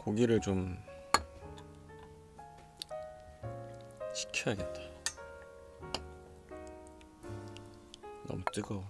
고기를 좀 식혀야겠다. 너무 뜨거워.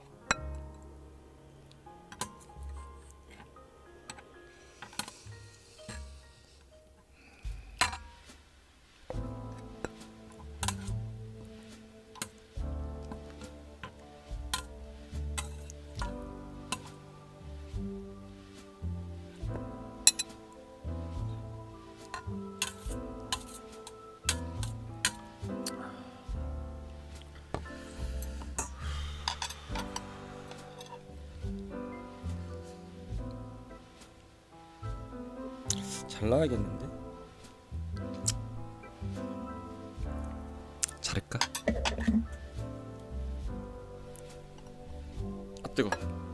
잘 나가겠는데? 잘할까? 아 뜨거.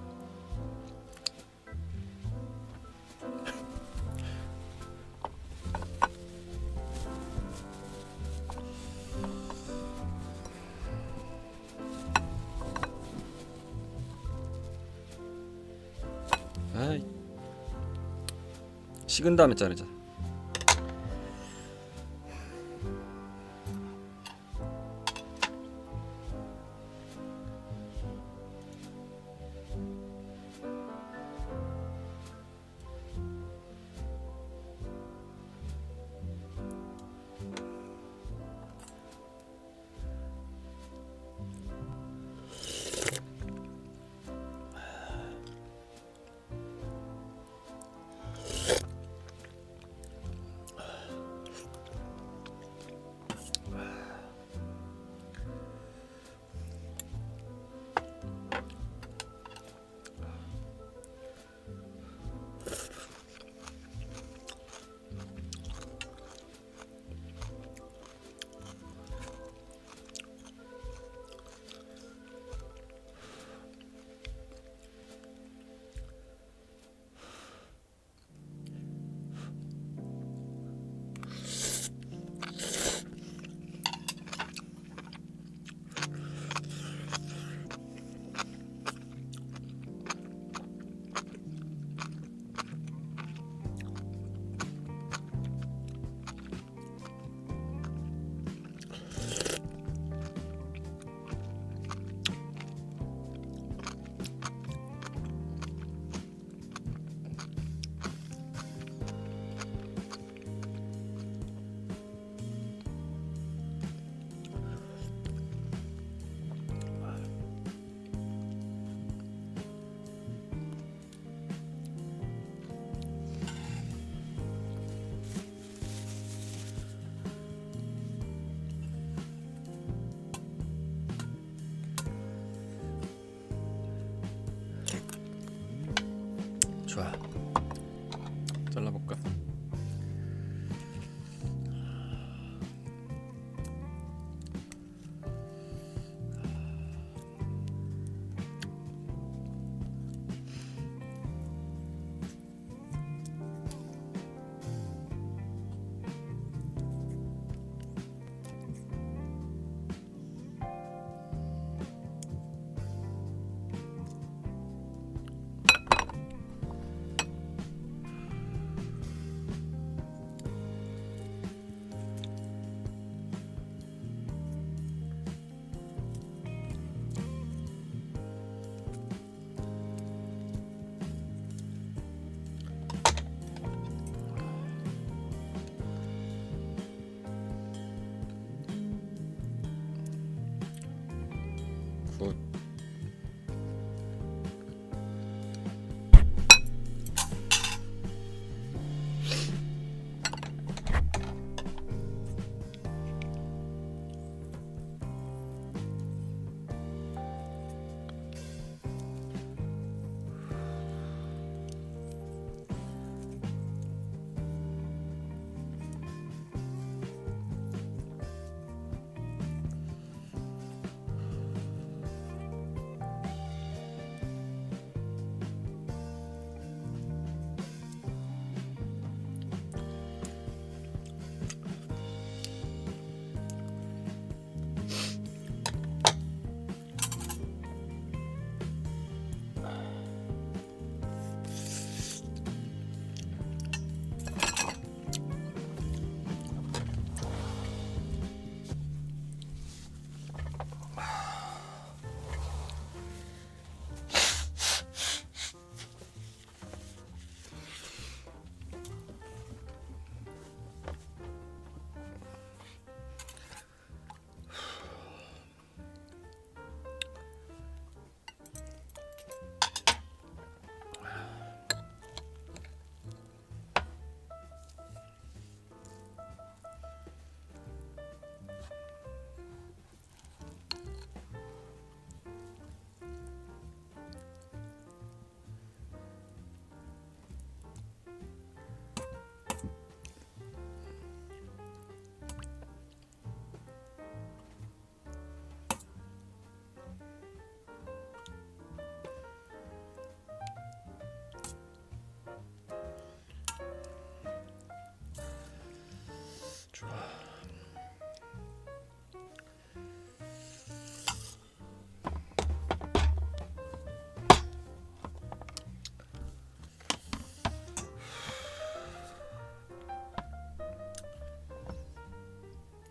아이, 식은 다음에 자르자.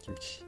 김치.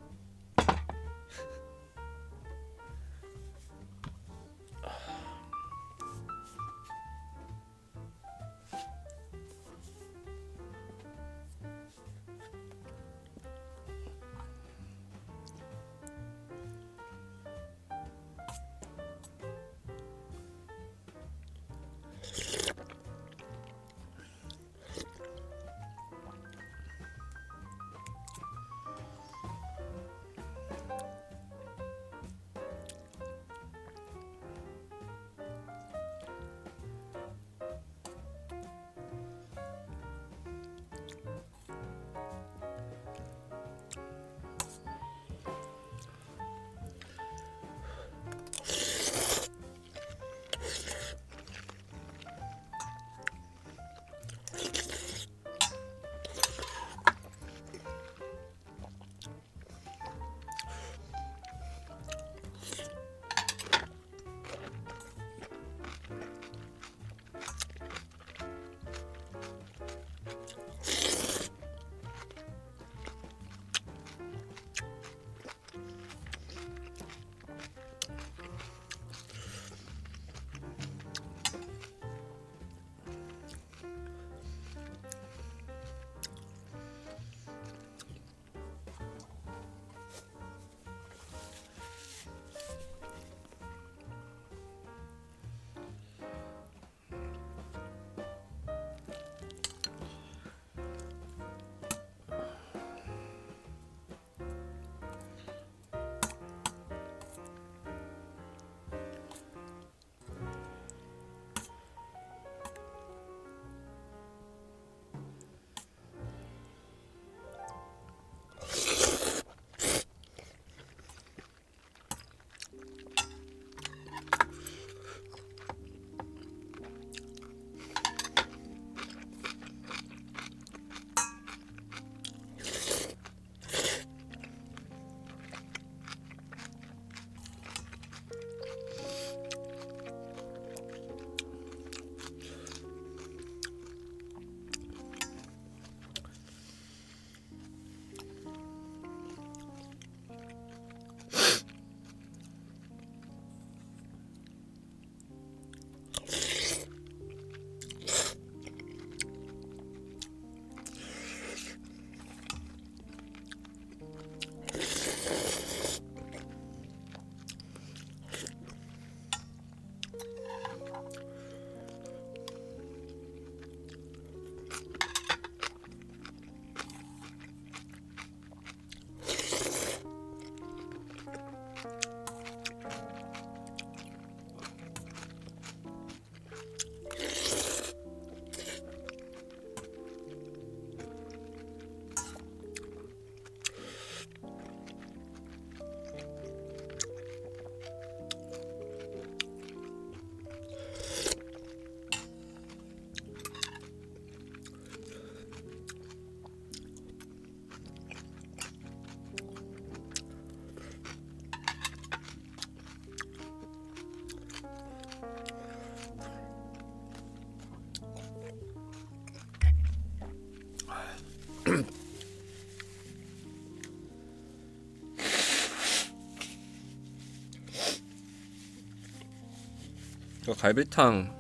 그 갈비탕,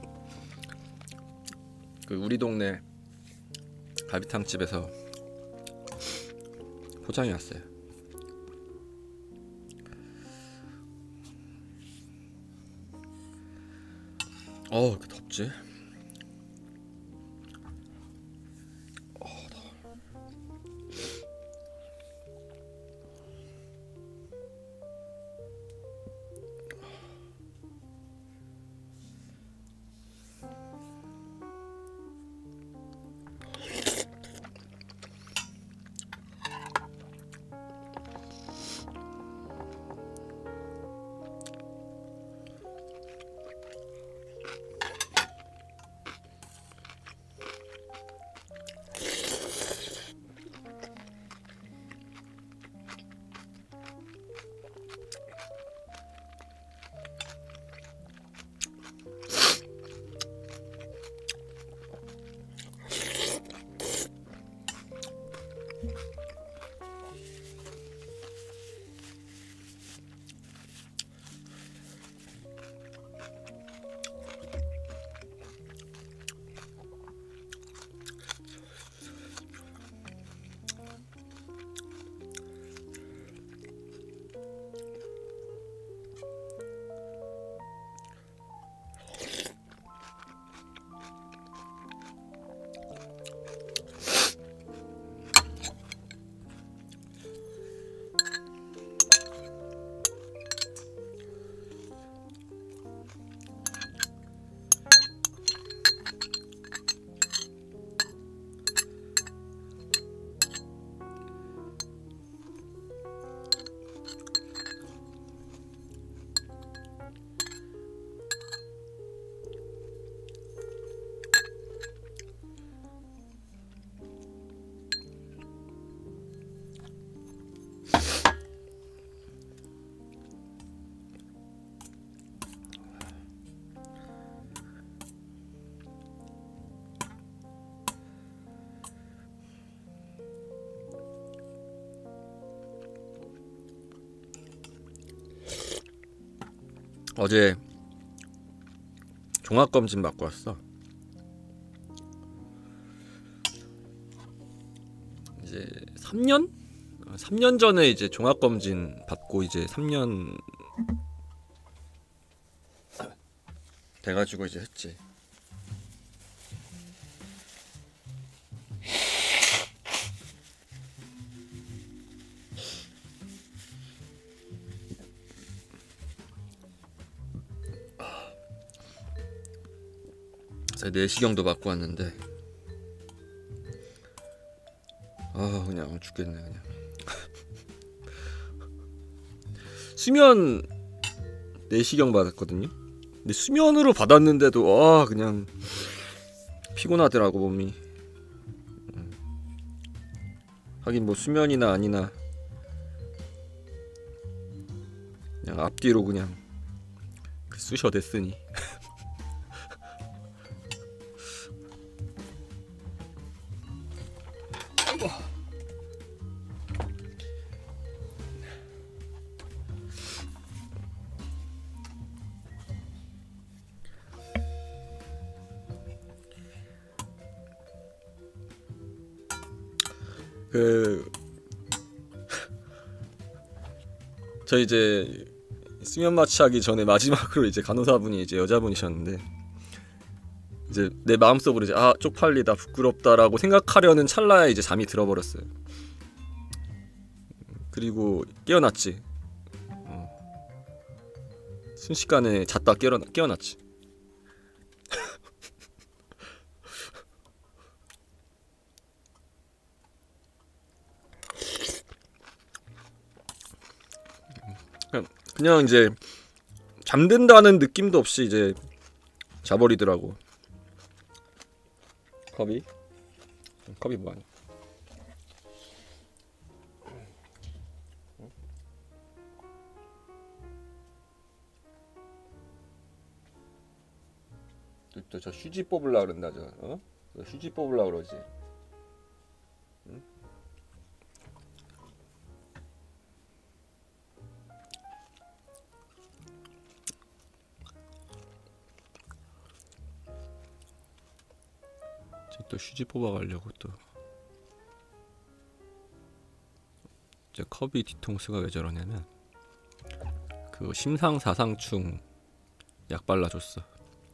그 우리 동네 갈비탕 집에서 포장이 왔어요. 왜 이렇게 덥지? 어제 종합검진 받고 왔어. 이제 3년 전에 이제 종합검진 받고 이제 3년 돼가지고 이제 했지. 내시경도 받고 왔는데 그냥 죽겠네 그냥. 수면 내시경 받았거든요. 근데 수면으로 받았는데도 그냥 피곤하더라고 몸이. 하긴 뭐 수면이나 아니나 그냥 앞뒤로 그냥 쑤셔 댔으니. 저 이제 수면 마취하기 전에 마지막으로 이제 간호사분이 이제 여자분이셨는데 이제 내 마음속으로 이제 쪽팔리다 부끄럽다라고 생각하려는 찰나에 이제 잠이 들어버렸어요. 그리고 깨어났지. 순식간에 잤다 깨어났지. 그냥 이제 잠든다는 느낌도 없이 이제 자버리더라고. 컵이 뭐하냐. 또 저 휴지 뽑으려고 그런다 저. 휴지 뽑으려고 그러지. 응? 또 휴지 뽑아가려고 또. 제 컵이 뒤통수가 왜 저러냐면 그 심상사상충 약 발라줬어.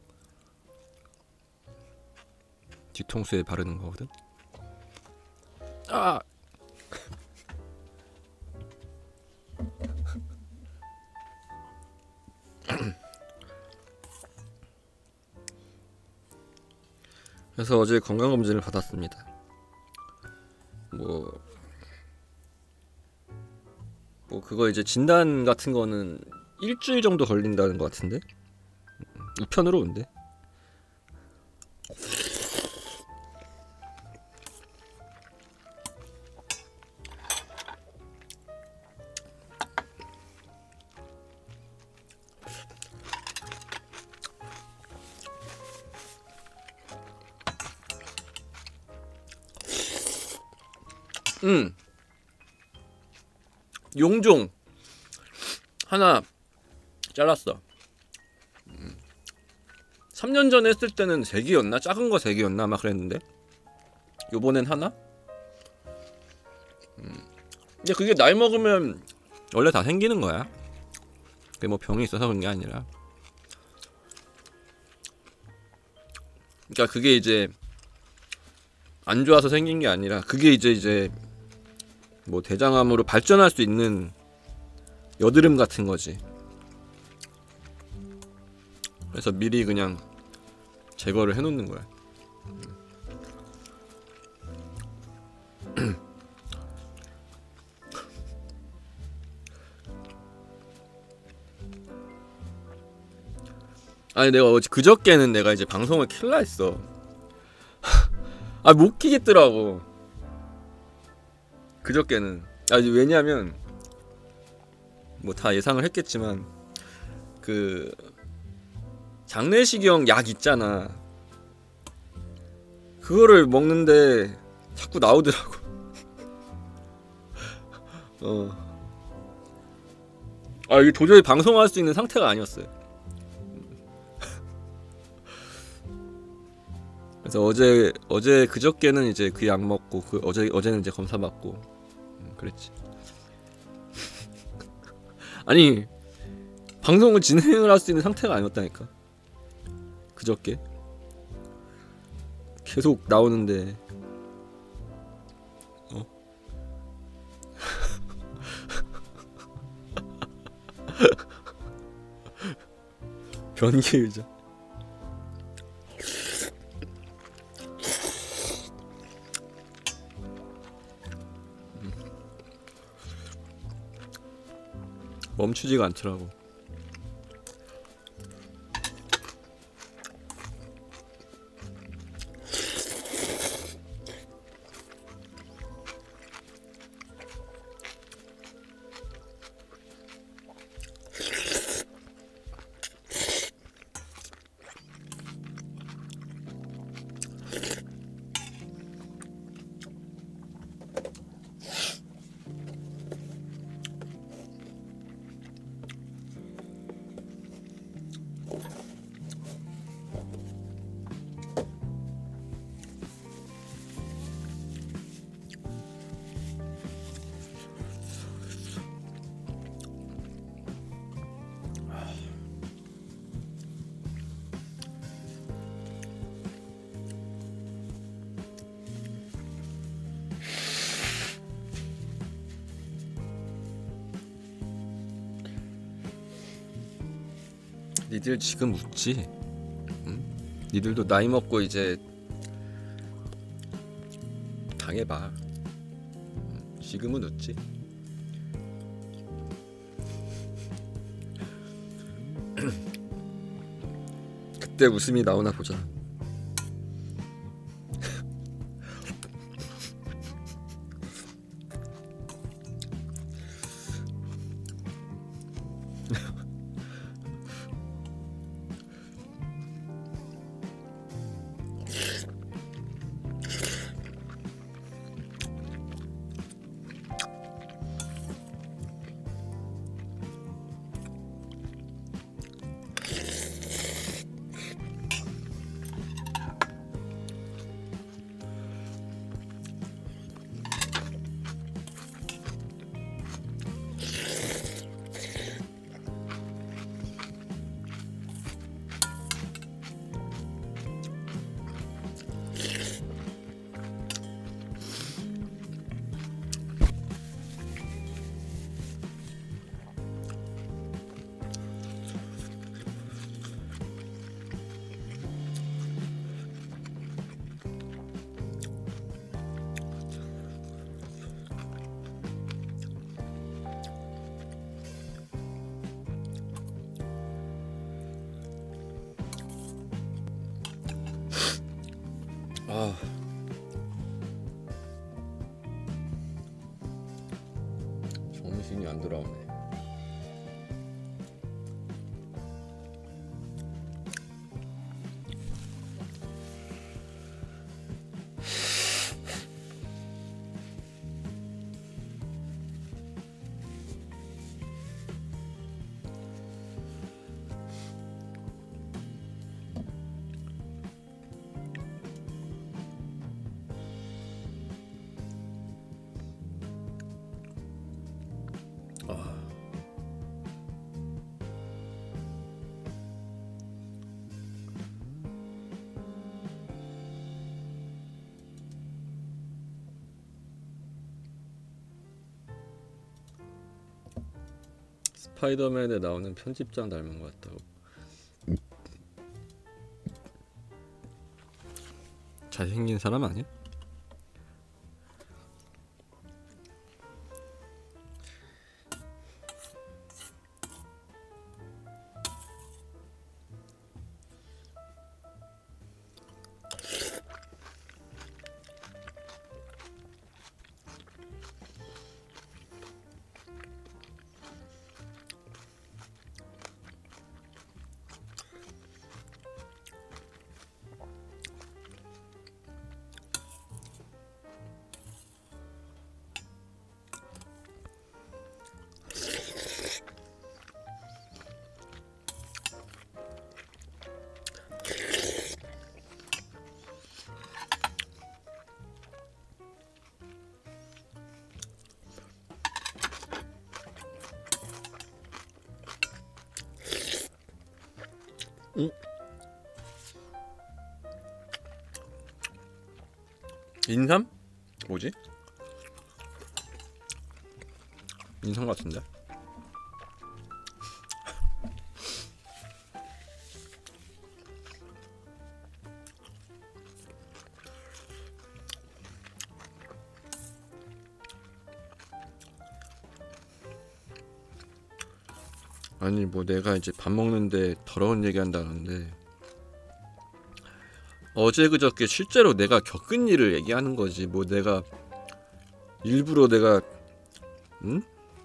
뒤통수에 바르는 거거든. 그래서 어제 건강검진을 받았습니다. 뭐 그거 이제 진단 같은 거는 일주일 정도 걸린다는 것 같은데 우편으로 온대. 용종 하나 잘랐어. 3년 전에 했을 때는 3개였나? 작은 거 3개였나? 아마 그랬는데 요번엔 하나? 근데 그게 나이 먹으면 원래 다 생기는 거야. 그게 뭐 병이 있어서 그런 게 아니라. 그러니까 그게 이제 안 좋아서 생긴 게 아니라 그게 이제 뭐 대장암으로 발전할 수 있는 여드름 같은 거지. 그래서 미리 그냥 제거를 해놓는 거야. 아니 내가 그저께는 내가 이제 방송을 킬라 했어. 못 키겠더라고 그저께는. 왜냐면 뭐 다 예상을 했겠지만 그 장내시경 약 있잖아. 그거를 먹는데 자꾸 나오더라고. 이게 도저히 방송할 수 있는 상태가 아니었어요. 그래서 어제 그저께는 이제 그 약 먹고 그 어제는 이제 검사 받고 그랬지. 아니 방송을 진행을 할 수 있는 상태가 아니었다니까. 그저께 계속 나오는데 변기 의자. 멈추지가 않더라고. 니들 지금 웃지? 응? 니들도 나이 먹고 이제 당해봐. 지금은 웃지? 그때 웃음이 나오나 보자. 아, 정신이 안 돌아오네. 스파이더맨에 나오는 편집장 닮은 것 같다고. 잘생긴 사람 아니야? 응? 인삼? 뭐지? 인삼 같은데? 아니 뭐 내가 이제 밥 먹는데 더러운 얘기 한다는데 어제 그저께 실제로 내가 겪은 일을 얘기하는 거지. 뭐 내가 일부러 내가 응?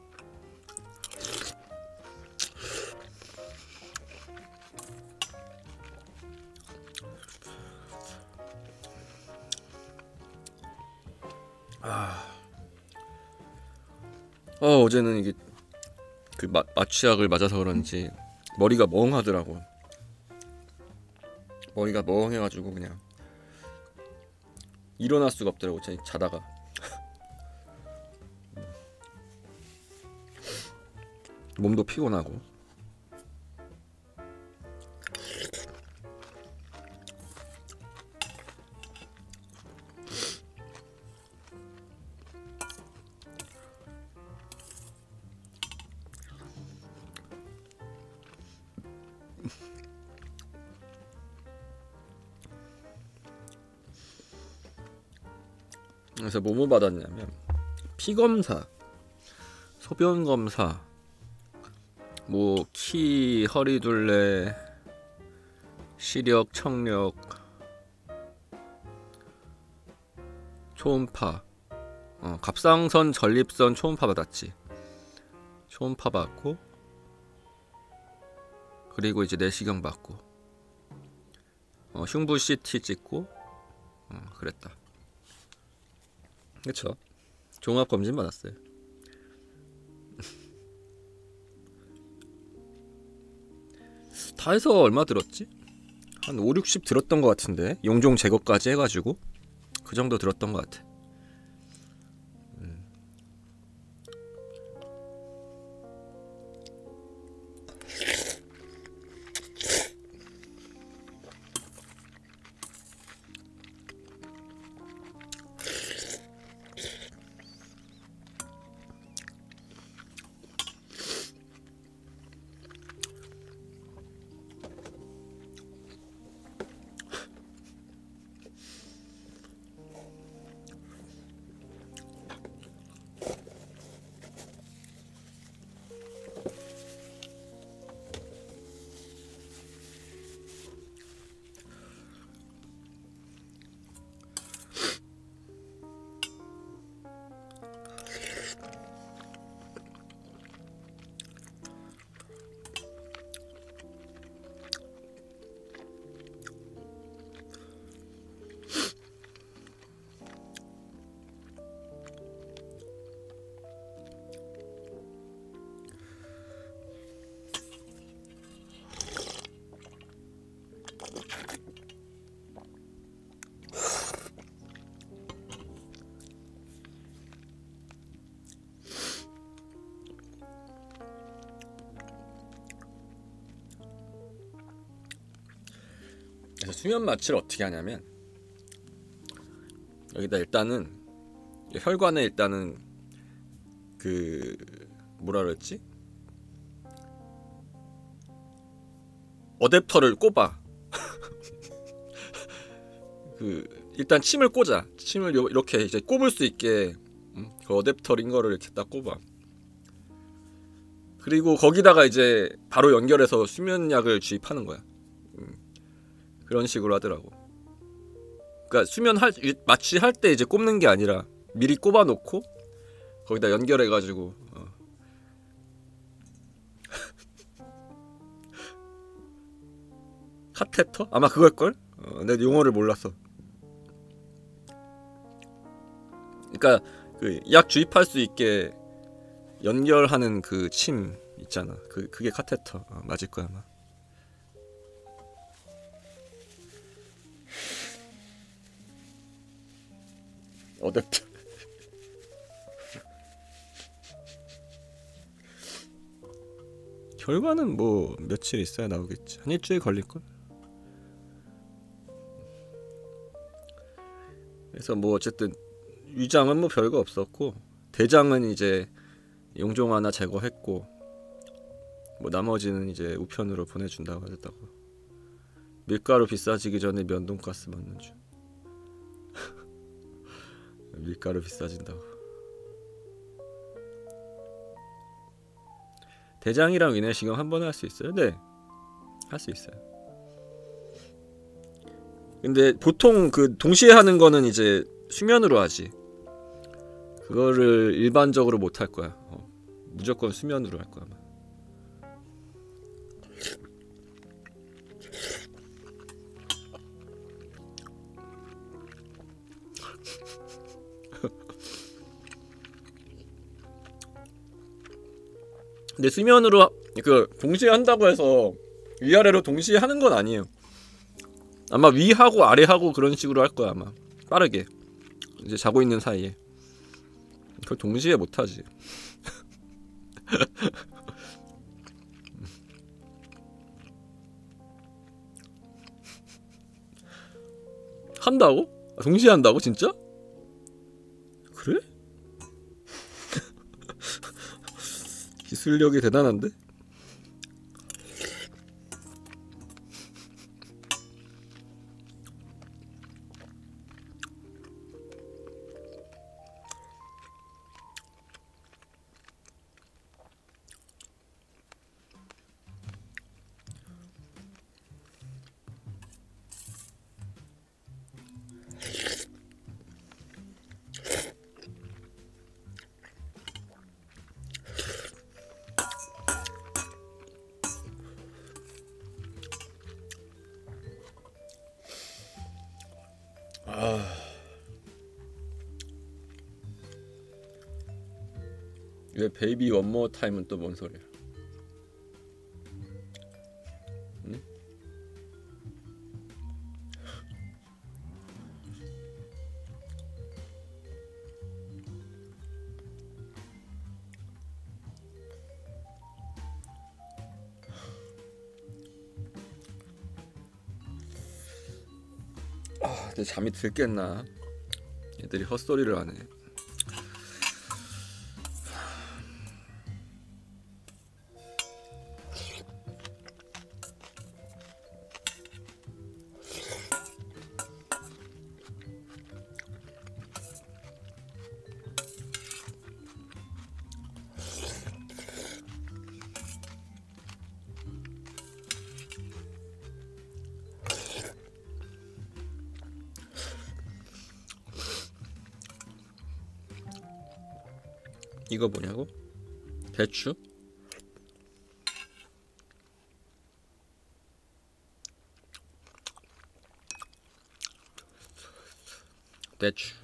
어제는 이게 그 마취약을 맞아서 그런지 머리가 멍하더라고. 머리가 멍해가지고 그냥 일어날 수가 없더라고. 자다가 몸도 피곤하고. 그래서 뭐뭐 받았냐면 피검사, 소변검사, 뭐 키, 허리둘레, 시력, 청력, 초음파, 갑상선, 전립선 초음파 받았지. 초음파 받고, 그리고 이제 내시경 받고, 흉부 CT 찍고, 그랬다. 그쵸? 종합검진 받았어요. 다 해서 얼마 들었지? 한 5, 60 들었던 것 같은데 용종 제거까지 해가지고 그 정도 들었던 것 같아. 그래서 수면 마취를 어떻게 하냐면 여기다 일단은 혈관에 일단은 그 뭐라 그랬지? 어댑터를 꼽아. 그 일단 침을 꽂아. 침을 이렇게 이제 꼽을 수 있게 그 어댑터인 거를 이렇게 딱 꼽아. 그리고 거기다가 이제 바로 연결해서 수면약을 주입하는 거야. 그런 식으로 하더라고. 그러니까 마취할 때 이제 꼽는 게 아니라 미리 꼽아 놓고 거기다 연결해 가지고 카테터? 아마 그걸걸? 내가 용어를 몰랐어. 그러니까 그 약 주입할 수 있게 연결하는 그 침 있잖아. 그게 카테터. 맞을 거야 아마. 어댑터. 결과는 뭐 며칠 있어야 나오겠지. 한 일주일 걸릴걸? 그래서 뭐 어쨌든 위장은 뭐 별거 없었고, 대장은 이제 용종 하나 제거했고, 뭐 나머지는 이제 우편으로 보내준다고 하셨다고. 밀가루 비싸지기 전에 면돈가스 먹는 중. 밀가루 비싸진다고. 대장이랑 위내시경 한 번에 할 수 있어요? 네, 할 수 있어요. 근데 보통 그 동시에 하는 거는 이제 수면으로 하지. 그거를 일반적으로 못 할 거야. 무조건 수면으로 할 거야. 아마. 근데 수면으로 그 동시에 한다고 해서 위아래로 동시에 하는 건 아니에요. 아마 위하고 아래하고 그런 식으로 할 거야 아마. 빠르게 이제 자고 있는 사이에. 그걸 동시에 못 하지. 한다고? 동시에 한다고 진짜? 그래? 기술력이 대단한데? 왜 베이비 원모어 타임은 또 뭔 소리야? 응? 근데 잠이 들겠나? 애들이 헛소리를 하네. 이거 뭐냐고? 배추? 배추.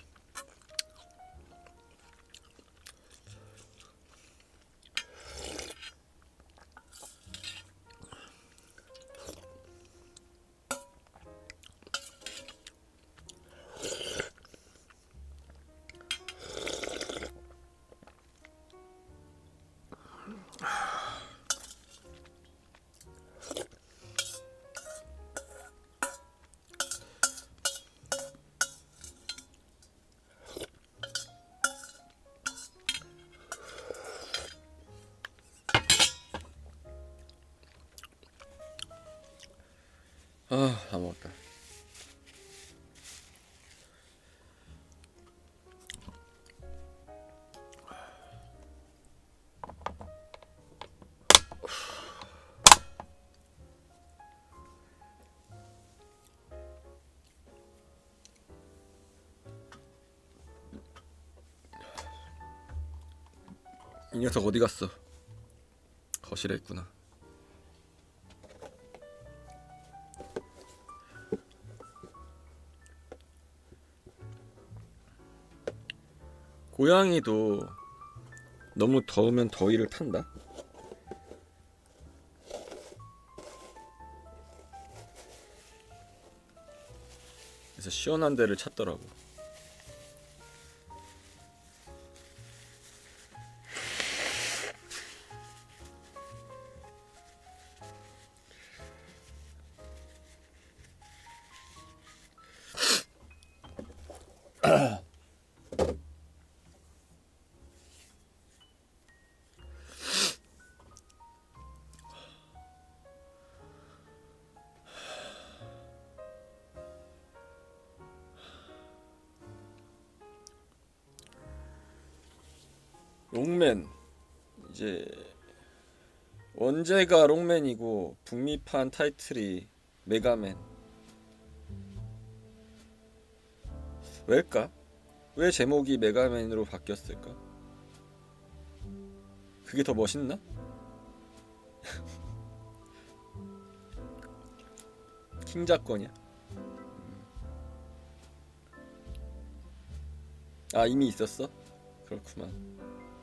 다 먹었다. 이 녀석 어디 갔어? 거실에 있구나. 고양이도 너무 더우면 더위를 탄다. 그래서 시원한 데를 찾더라고. 롱맨 이제 원제가 롱맨이고 북미판 타이틀이 메가맨. 왜일까? 왜 제목이 메가맨으로 바뀌었을까? 그게 더 멋있나? 킹작권이야? 아 이미 있었어? 그렇구만.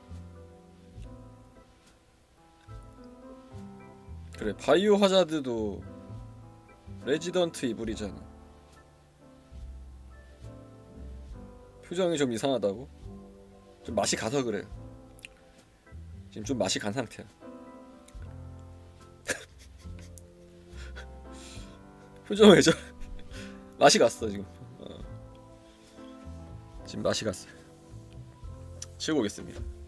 그래 바이오 하자드도 레지던트 이블이잖아. 표정이 좀 이상하다고? 좀 맛이 가서 그래. 지금 좀 맛이 간 상태야. 표정 왜 저? 맛이 갔어 지금. 지금 맛이 갔어. 치우고 오겠습니다.